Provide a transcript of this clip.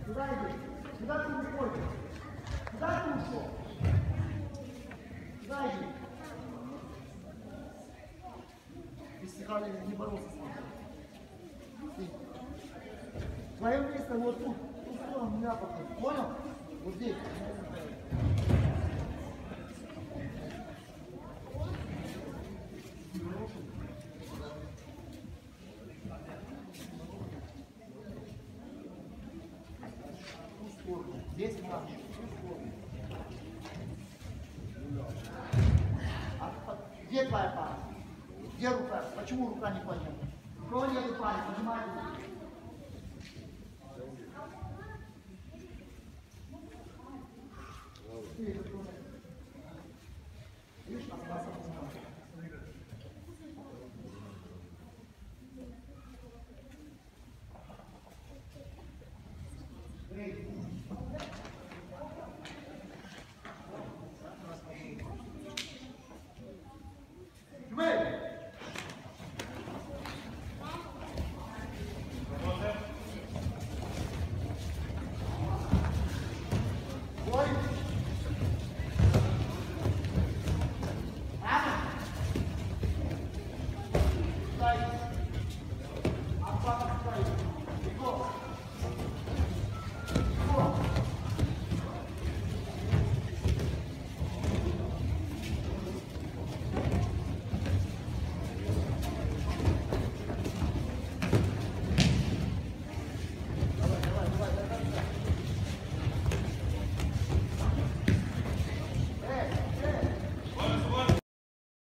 Куда иди? Куда ты уходишь? Куда ты ушел? Куда иди? Ты стихали не боролся с ним. Ты. Твое место вот тут. Тут сторону меня подходит. Понял? Вот здесь. Здесь надо. Где твоя пара? Где рука? Почему рука не поднята? Кроме рука, не поднимай руку.